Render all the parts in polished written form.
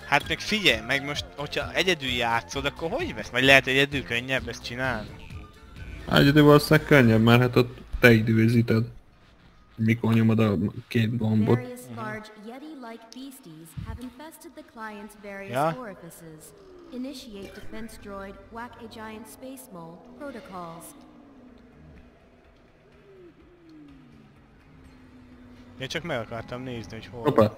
Hát meg figyelj, meg most, hogyha egyedül játszod, akkor hogy vesz? Vagy lehet egyedül könnyebb ezt csinálni? Egyedül valószínűleg könnyebb, mert hát ott te időzíted. Mikor nyomod a két gombot. Various large Yeti-like beasties have infested the client's various Ja. orifices. Initiate defense droid Whack a Giant Space Mole protocols. Én csak meg akartam nézni, hogy hol. Hoppá!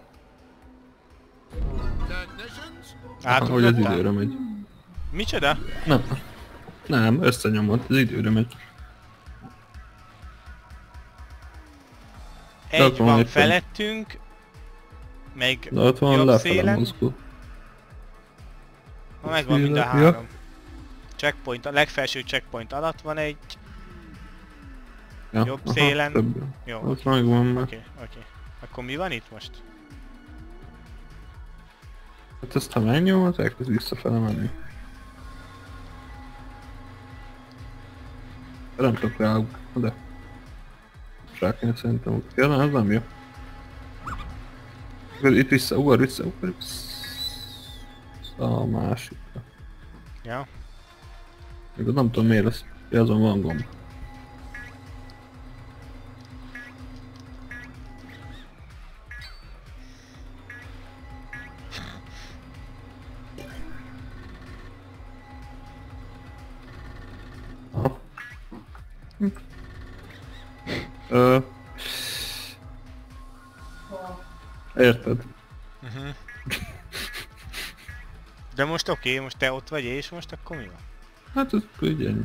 Hogy az időre megy. Micsoda? Nem, összenyomod, az időre megy. Egy ott van van egy felettünk, meg De ott van jobb lefele szélen. mozgó. Ha megvan mind a Ja. három. Checkpoint, a legfelső checkpoint alatt van egy. Ja, Jobb aha, szélen. több. Jó, Ott megvan már. oké. Akkor mi van itt most? Hát ezt ha megnyomod, elkezd visszafele menni. Nem tudok rá, de... Rá kéne szerintem. Ja, nem, ez nem jó. Akkor itt ugor vissza. A másikra. Ja. Még nem tudom miért lesz. Ja, azon van gomb. Aha. Érted? De most oké, most te ott vagy és most akkor mi van? Hát ez ugye ennyi.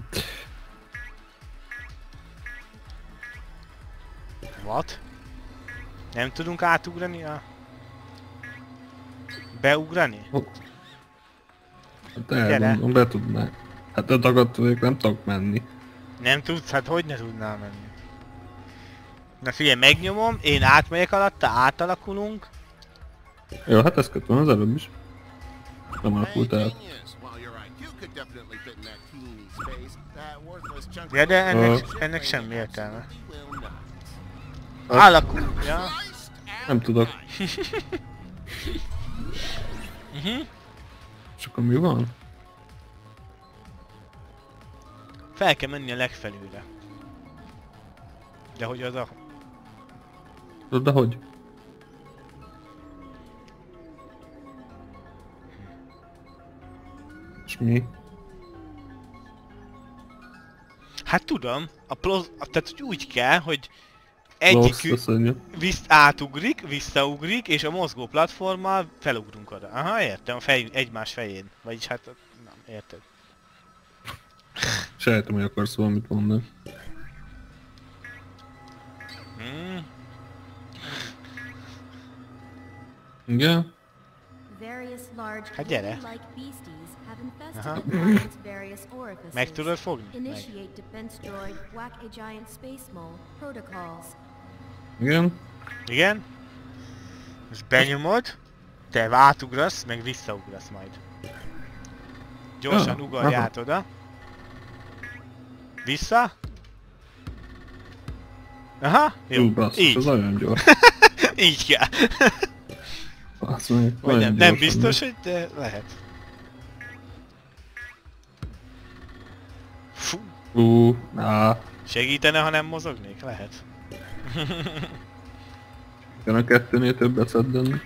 What? Nem tudunk átugrani a... Beugrani? Hát elmondom, be tudná. Hát a tagadt vagyok, nem tudok menni. Nem tudsz? Hát hogy ne tudnál menni? Na figyelj, megnyomom, én átmegyek alatta, átalakulunk. Jó, hát ezt kötöm az előbb is. Nem alakult át. Ja, de ennek semmi értelme. Hát- Alakul, ja. Nem tudok. És akkor mi van? Fel kell menni a legfelülre. De hogy az a... De hogy? És mi? Hát tudom, tehát hogy úgy kell, hogy Lost, egyikük azt mondja. átugrik, visszaugrik, és a mozgó platformmal felugrunk oda. Aha, értem, egymás fején. Vagyis hát, nem, érted. Sejtem, hogy akarsz valamit mondani. Igen? Various large Hát gyere. Yeti-like beasties have infested Aha. the client's various orifices. Meg tudod fogni? Meg. Initiate defense droid Whack a Giant Space Mole protocols. Igen? Igen? Most benyomod, te átugrasz, meg visszaugrasz majd. Gyorsan ugorj aha. át oda. Vissza. Aha, jó, Basszus, ez így. nagyon gyors. Így kell. Azt mondja, Vagy nagyon nem gyorsan biztos, megy. hogy de lehet. Fú, segítene, ha nem mozognék? Lehet. Igen, a kettőnél többet szedden.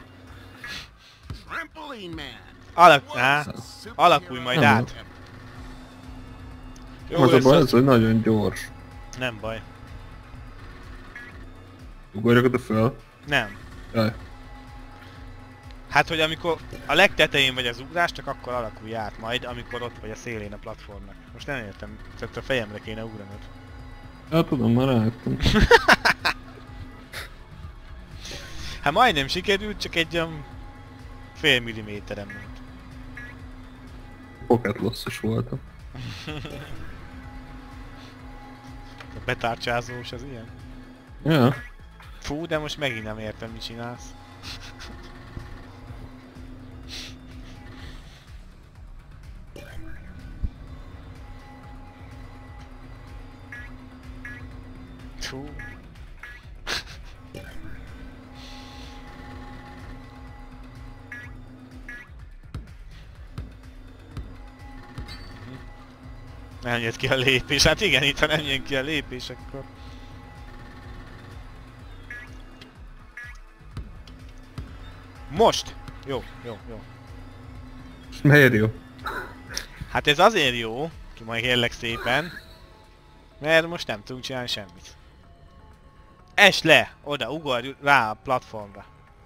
Alakulj majd Nem át. Jó, Az a baj, össze- ez, hogy nagyon gyors. Nem baj. Ugorjak oda fel. Nem. Jaj. Hát, hogy amikor a legtetején vagy az ugrás, csak akkor alakulj át majd, amikor ott vagy a szélén a platformnak. Most nem értem, tehát a fejemre kéne ugranod. Hát tudom, már rájöttem. Hát majdnem sikerült, csak egy olyan fél milliméteren ment. Pocket loss-os voltam. A betárcsázós az ilyen. Ja. Fú, de most megint nem értem, mit csinálsz. Fú. Nem jött ki a lépés. Hát igen, itt ha nem jön ki a lépés, akkor... Most! Jó, jó, jó. Miért jó? Hát ez azért jó, ki majd kérlek szépen, mert most nem tudunk csinálni semmit. Esd le! Oda, ugorj rá a platformra.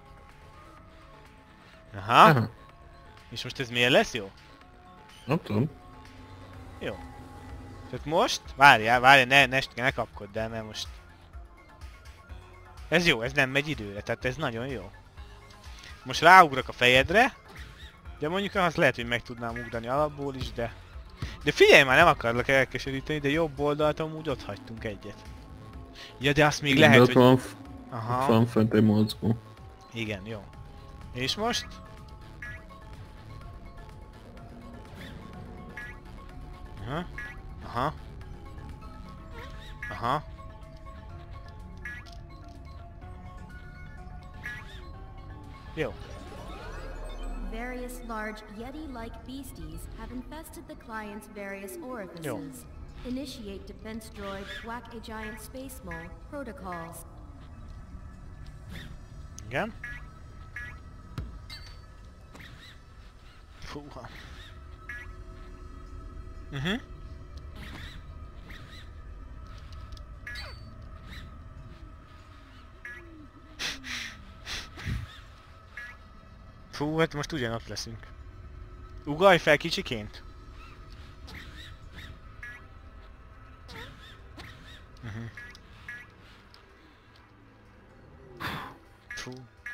Aha. Aha. És most ez miért lesz jó? Nem tudom. Jó. Tehát most... Várjál, ne kapkodd el, mert most... Ez jó, ez nem megy időre, tehát ez nagyon jó. Most ráugrok a fejedre. De mondjuk azt lehet, hogy meg tudnám ugrani alapból is, de... De figyelj már, nem akarlak elkeseríteni, de jobb oldalt amúgy ott hagytunk egyet. Ja, de azt még lehet, ott hogy... van, Aha. ott van fent egy mozgó. Igen, jó. És most? Aha. Aha. Aha. Jó. Various large Yeti-like beasties have infested the client's various orifices. Initiate defense droid Whack a Giant Space Mole protocols. Igen. Fúha. Fú, hát most ugyanott leszünk. Ugalj fel kicsiként! Fú.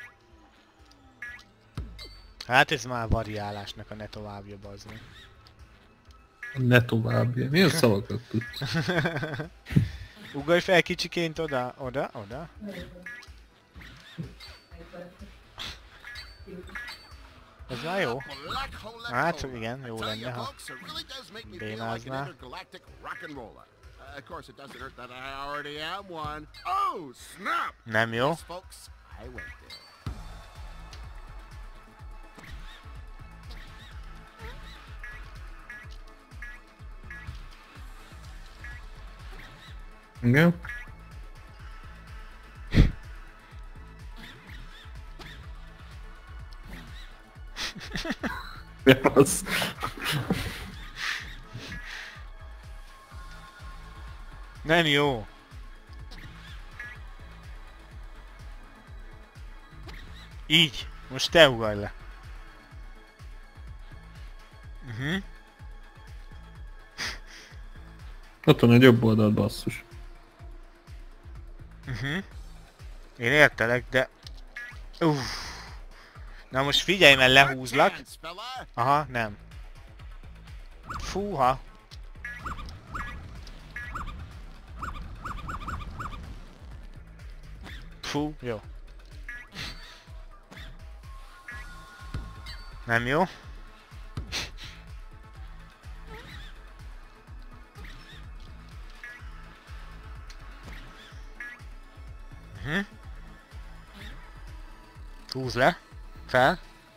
Hát ez már variálásnak a ne továbbja, bazd meg. Ne tovább. Milyen szavakat tudsz? Ugalj fel kicsiként oda, oda, oda. Ez már jó. Hát igen, jó lenne, ha bénáznál. Nem jó. Igen? Mi az? Nem jó. Így. Most te ugalj le. Ott van egy jobb oldalt, basszus. Én értelek, de... Na most figyelj, mert lehúzlak. Aha, nem. Fúha. Fú, jó. Nem jó. Húz le. Fel.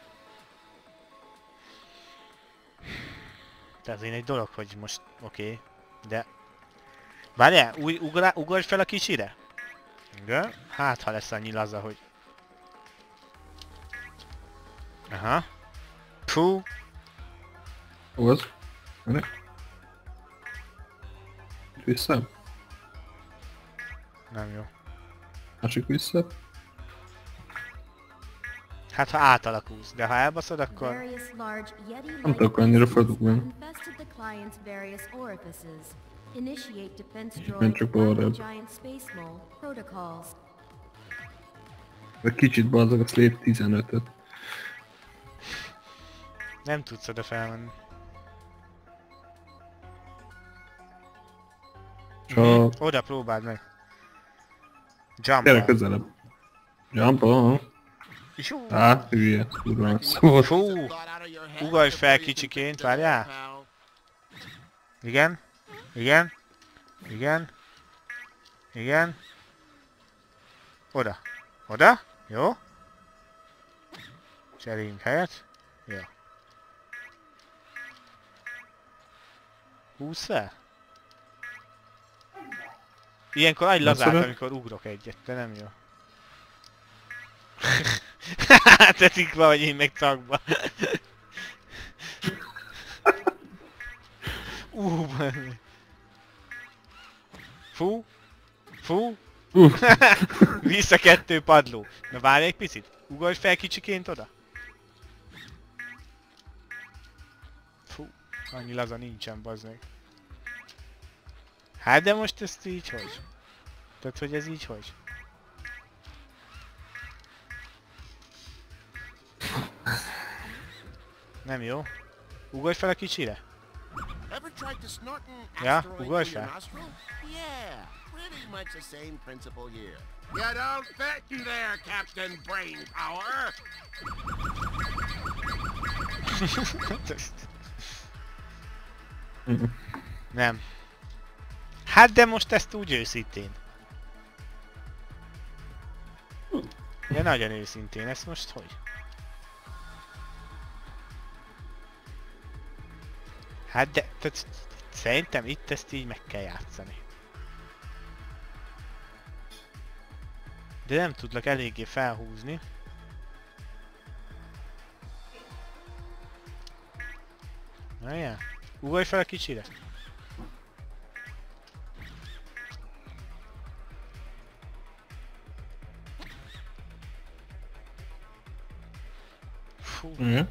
Ez én egy dolog, hogy most oké, de... Várjál, ugorj fel a kicsire? Igen? Hát ha lesz annyi laza, hogy... Aha. Fú. Hol az? Gyere. Vissza? Nem jó. Másik vissza? Hát ha átalakulsz, de ha elbaszod, akkor... Various large Yeti-like Nem tudok annyira fordulni. infested the client's various orifices. Initiate defense Menj droid csak Whack a balra. Giant Space Mole protocols. Vagy kicsit bazzagadsz, lép 15-öt. Nem tudsz oda felmenni. Csak... Oda próbáld meg. Jump. Gyere közelebb. Jump-on. Jó. Á, hülye. Kurva szólt. Fú. Ugorj fel kicsiként, várjál. Igen. Igen. Igen. Igen. Oda. Oda. Jó. Cseréljünk helyet. Jó. 20 fel? Ilyenkor nagy lazák, szeret? amikor ugrok egyet, de nem jó. Teszik valahogy én meg cakba. Fú. Fú. Vissza 2 padló. Na várj egy picit. Ugorj fel kicsiként oda. Fú. Annyi laza nincsen, bazd meg. Hát de most ezt így hogy? Tehát hogy ez így hogy? Nem jó. Ugorj fel a kicsire. Yeah, ugorj fel. Yeah, pretty much the same principle here. You don't fit in there, Captain Brainpower. Nem. Hát de most ezt úgy őszintén. De nagyon őszintén, ezt most hogy? Hát de, tehát szerintem itt ezt így meg kell játszani. De nem tudlak eléggé felhúzni. Várjál, ugorj fel a kicsire. Fú. Igen.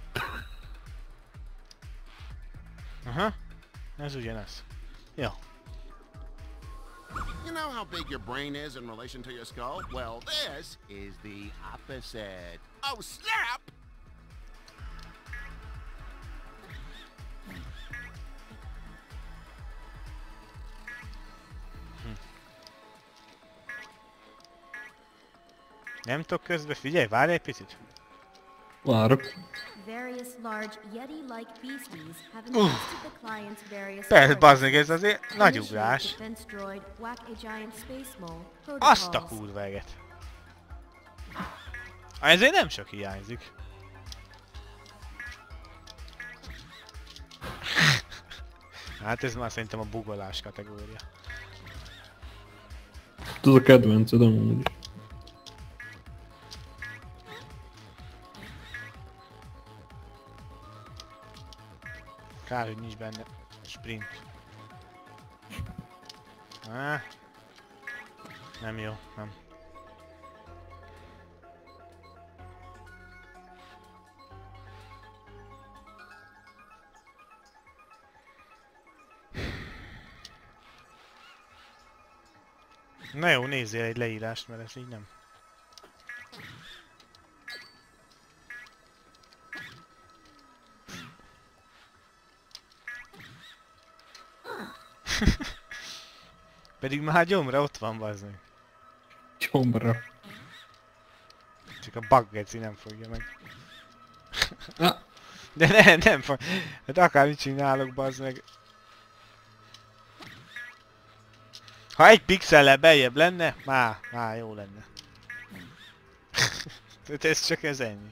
Aha, ez ugyanaz. Jó. You know how big your brain is in relation to your skull? Well, this is the opposite. Oh, snap! Nem tudok közbe, figyelj, várj egy picit. Várok. Various large Yeti-like beasties have infested the client's various Persze, bazd meg, orifices. ez azért nagy Initiate ugrás. defense droid Whack a Giant Space Mole Azt a protocols. kurva eget. Ezért nem sok hiányzik. Hát ez már szerintem a bugolás kategória. Ez a kedvenced amúgy is. Kár, hogy nincs benne sprint. Nem jó, nem. Na jó, nézzél egy leírást, mert ez így nem. Pedig már gyomra ott van, bazd meg. Csombra. Csak a baggeci nem fogja meg. Ah. De nem fog. Hát akármit csinálok, bazd meg. Ha egy pixellel beljebb lenne, már jó lenne. Tehát ez csak ez ennyi.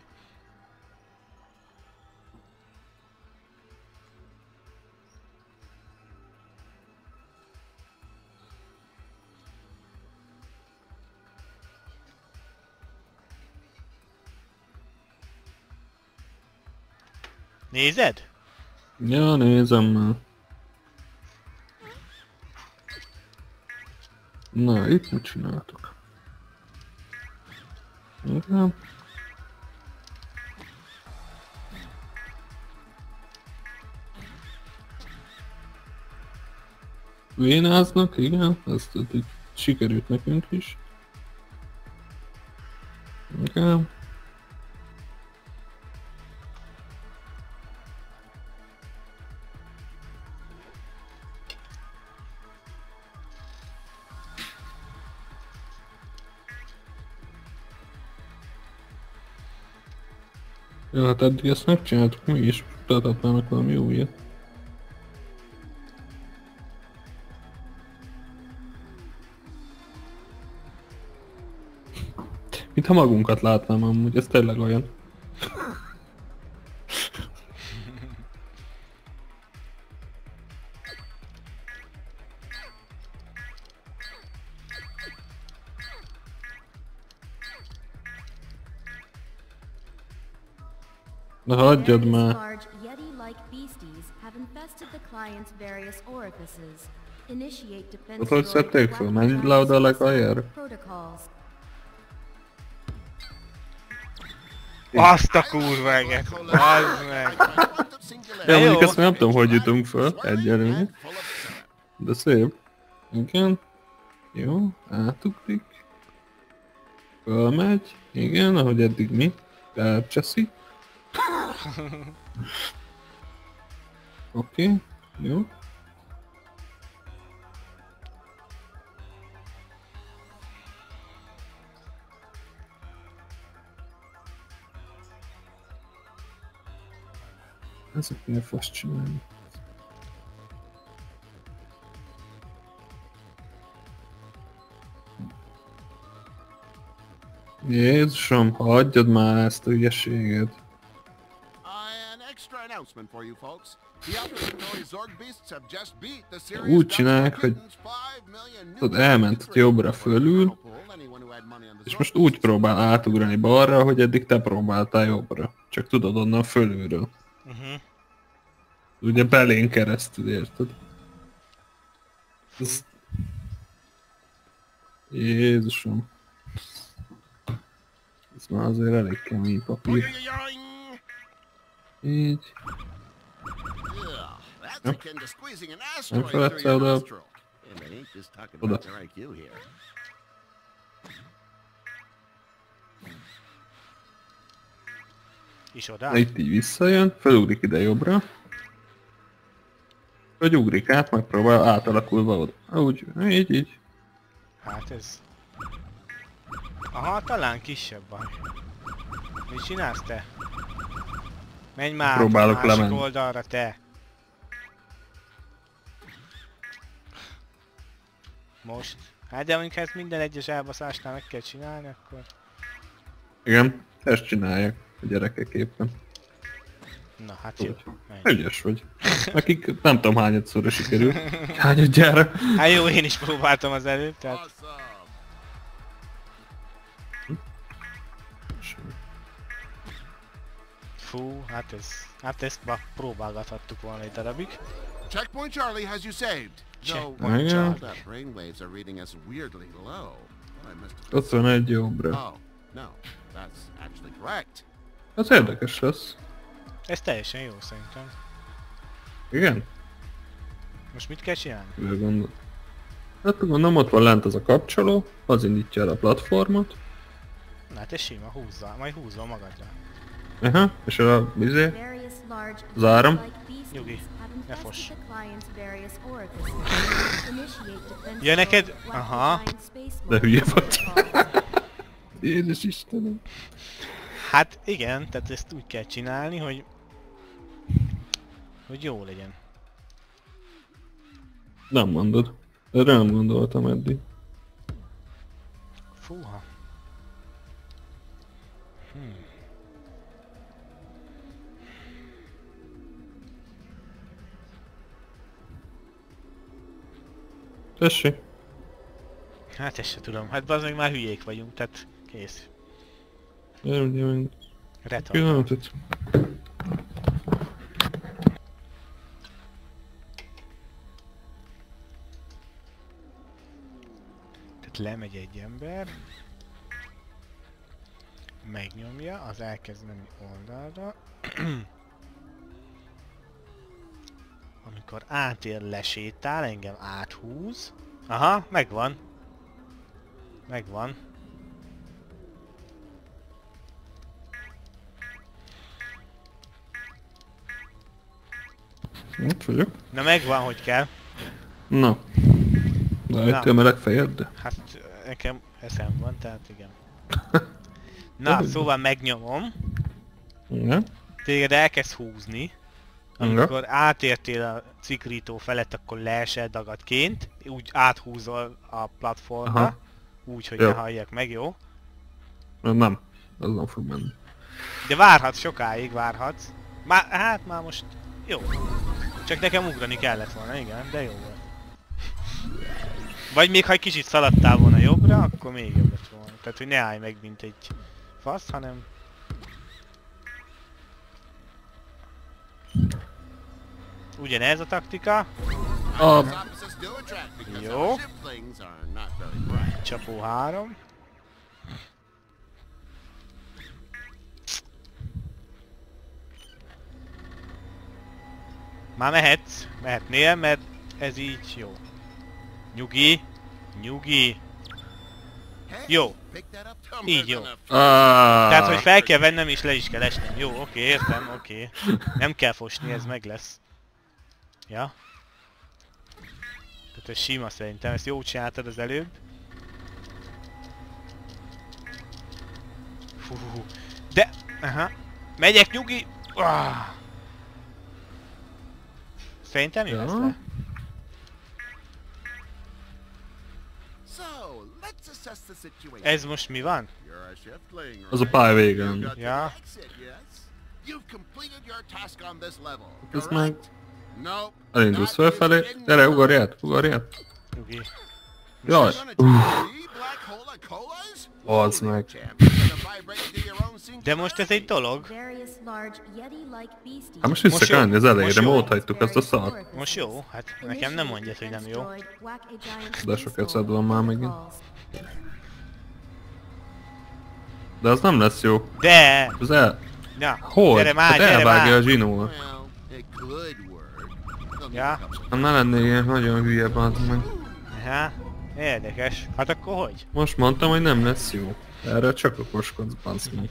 Nézed? Ja, nézem már. Na, itt mit csináltok? Igen. Vénáznak, igen, ezt így sikerült nekünk is. Igen. Ja, hát eddig ezt megcsináltuk mi is, mutathatnának valami újat. Mintha magunkat látnám amúgy, ez tényleg olyan. Na hagyjad Various már. large Yeti-like beasties have infested the client's various orifices. Initiate defense Ott hogy droid szedték föl? Wacky Menj le oda a Giant legaljára. protocols. Azt a kurva eget! Az meg! Ja, mondjuk jó. ezt nem tudom, hogy jutunk föl egyelőre. De szép. Igen. Jó, átugrik. Fölmegy. Igen, ahogy eddig mi. Elcseszi. Oké, jó. Ezek miért fogsz csinálni? Jézusom, hagyjad már ezt a hülyeséget. An extra announcement for you folks. The operatory Zorg beasts have just beat the Úgy serious csinálják, hogy tudod, elment ott jobbra fölül, és most úgy próbál átugrani balra, hogy eddig te próbáltál jobbra. Csak tudod onnan fölülről. Ugye belén keresztül, érted? Ez... Jézusom. Ez már azért elég kemény papír. Így. Nem feledsz el oda. Oda. És oda? Itt így visszajön, felugrik ide jobbra. Vagy ugrik át, megpróbál átalakulva oda. Úgy, így. Hát ez... Aha, talán kisebb van. Mit csinálsz te? Menj már Próbálok a másik lemenni. oldalra, te! Most. Hát de mondjuk, ha ezt minden egyes elbaszásnál meg kell csinálni, akkor... Igen, ezt csinálják a gyerekek éppen. Na hát jó, menj. Ügyes vagy. Nekik nem tudom hányadszorra sikerült. Hányadjára. Hát jó, én is próbáltam az előbb, tehát... Awesome. Fú, hát ezt már próbálgathattuk volna egy darabig. Checkpoint Charlie has you saved. Though Checkpoint Charlie. that brainwaves are reading us weirdly low. I must have... 51 jobbra. Oh, no, that's actually correct. Az érdekes lesz. Ez teljesen jó szerintem. Igen? Most mit kell csinálni? Ő gondol. Hát gondolom ott van lent az a kapcsoló, az indítja el a platformot. Na hát ez sima, húzza, majd húzva magadra. Aha, és a izé, Various large zárom. Yeti-like beasties Nyugi, have ne infested foss. the client's various orifices. Initiate defense Ja, neked- droid Wacky aha. Giant space De mode hülye vagy. protocols. Jézus Istenem. Hát igen, tehát ezt úgy kell csinálni, hogy jó legyen. Nem mondod. Erre nem gondoltam eddig. Fúha. Tessék. Hát ezt se tudom, hát az meg már hülyék vagyunk, tehát kész. Gyere, ugye meg. Retard. Pillanatot. Tehát lemegy egy ember, megnyomja, az elkezd menni oldalra. Amikor átér, lesétál, engem áthúz. Aha, megvan. Megvan. Ott vagyok. Na megvan, hogy kell. Na. De egy meleg fejed, de. Hát nekem eszem van, tehát igen. Na, szóval megnyomom. Igen. Téged elkezd húzni. Amikor átértél a ciklító felett, akkor leesel dagadként. Úgy áthúzol a platformra. Aha. Úgy, hogy Jó. ne halljak meg, jó? Nem. Az nem fog menni. De várhatsz, sokáig várhatsz. Már most jó. Csak nekem ugrani kellett volna, igen, de jó volt. Vagy még ha egy kicsit szaladtál volna jobbra, akkor még jobb lett volna. Tehát, hogy ne állj meg, mint egy fasz, hanem... Ugyanez a taktika. A... Opposites do attract because Yo. our shiftlings are not very bright. Csapó 3. Már mehetsz. Mehetnél, mert ez így jó. Nyugi. Nyugi. Hey, Jó. pick that up, Tumblr, Így jó. than a Tehát, hogy fel kell vennem és le is kell esnem. Jó, oké, értem, oké. Nem kell fosni, ez meg lesz. Ja. Tehát ez sima szerintem, ezt jó csináltad az előbb. Fú. De... Aha. Megyek, nyugi! Szerintem jó lesz le. So, let's assess the situation. Ez most mi van? You're a shiftling, Az a right? pálya You végén. got Ja. the exit, yes? You've completed your task on this level, Ez correct? meg... Nope. Elindulsz That is felfelé. in Gyere, no- ugorját, ugorját. Nyugi. Jaj. You're gonna take 3 Black Cola Colas? Az Holy meg. champ, you're gonna vibrate to your own De most ez egy dolog. Various large Yeti-like beasties. Hát most vissza Most kell jó. menni az elejére, Most jó. ma ott hagytuk azt a szart. Most jó, hát nekem nem mondjad, hogy nem jó. De sok eszed van már megint. De az nem lesz jó. De! Az el... Na, Hogy? gyere már, Hát gyere elvágja már! a zsinóval. Well, it could work. They'll need Ja. a couple- Nem lennél ilyen nagyon hülye, bazd meg. Aha, érdekes. Hát akkor hogy? Most mondtam, hogy nem lesz jó. Erre csak okoskodsz, bazd meg.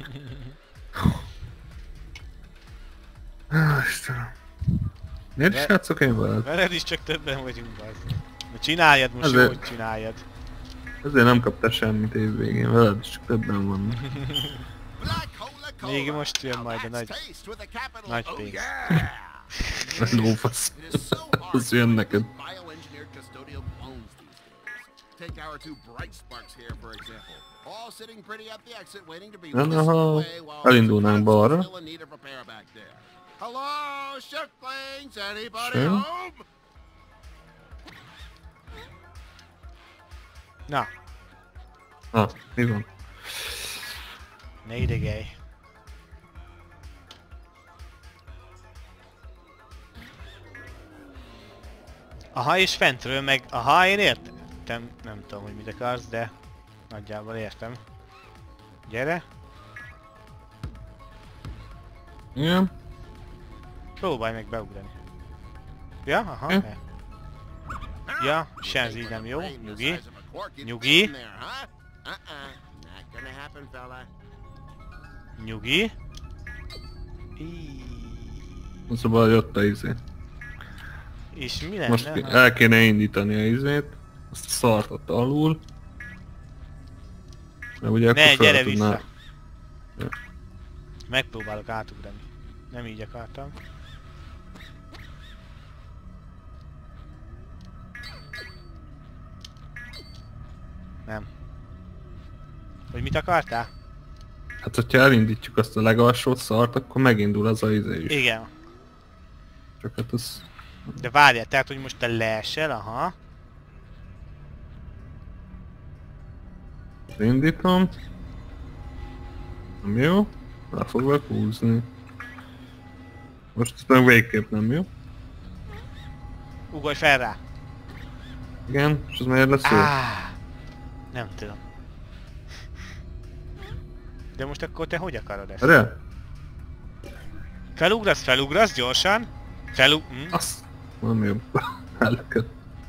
Istenem. Miért is játszok én veled? Veled is csak többen vagyunk, az. Na csináljad most, Ezért- jó, hogy csináljad. Ezért nem kaptál semmit évvégén, veled is csak többen vannak. Black Cola Cola. Még most jön Now majd a that's nagy- taste with a capital nagy O, pénz. yeah. Lófasz. It is so hard Az jön to neked. make bioengineered custodial clones these days. Take our 2 bright sparks here, for example. All sitting pretty at the exit, waiting to be Na, whisked ha away while elindulnánk the balra. still in need of repair back there. Hello, shiftlings, anybody Sure. home? Na, Na, mi van? ne idegelj. Aha, és fentről meg... Aha, én értem. Nem tudom, hogy mit akarsz, de... Nagyjából értem. Gyere. Igen? Próbálj meg beugrani. Ja, aha. Hm. ne. Ja, senz így nem jó. Brain the Nyugi. size of a cork, you'd Nyugi. fit in there, huh? Not gonna happen, fella. Nyugi. Szóval jött a izé. És mi lenne? Most el kéne indítani a izét. Azt a szart ott alul. Mert ugye akkor Ne, fel gyere tudná... vissza. Ja. Megpróbálok átugrani. Nem így akartam. Nem. Hogy mit akartál? Hát hogyha elindítjuk azt a legalsó szart, akkor megindul az a izé is. Igen. Csak hát az... De várjál, tehát hogy most te leesel, aha. Indítom. Nem jó. Le foglak húzni. Most ez meg végképp nem jó. Ugorj fel rá. Igen, és az miért lesz jó? Nem tudom. De most akkor te hogy akarod ezt? Erre? Felugrasz gyorsan. Azt nem jó. Elköt.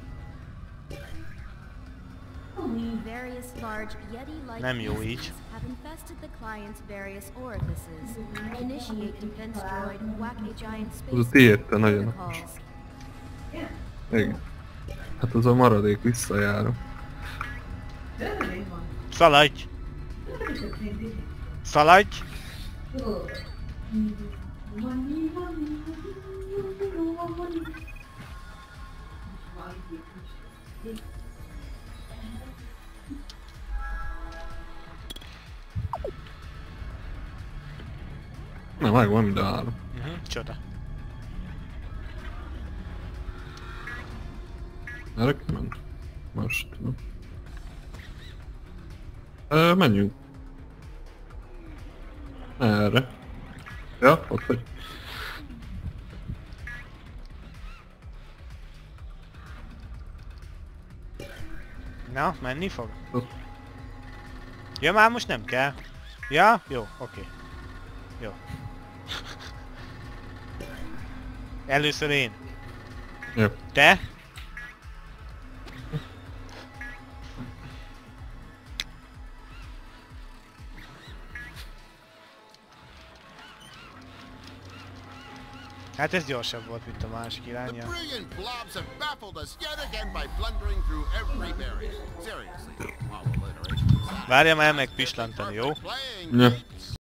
Various large Yeti-like Nem jó beasties így. have infested the client's various orifices. Initiate defense droid, whack a giant Az a space tiéd, te nagyon protocols. okos. Igen. Hát az a maradék visszajárom. Szaladj! Szaladj! Na, megvan mind a három. Csoda. Erre kiment? Most tudom. Menjünk. Erre. Ja, ott vagy. Na, menni fog? Ja, már most nem kell. Ja? Jó, oké. Jó. Először én. Jó. Te? Hát ez gyorsabb volt, mint a másik The irányja. brilliant blobs have baffled us yet again by blundering through every barrier. Seriously, while alliteration aside, Várja már meg pislantani, jó? perfect playing, Ja. Pete.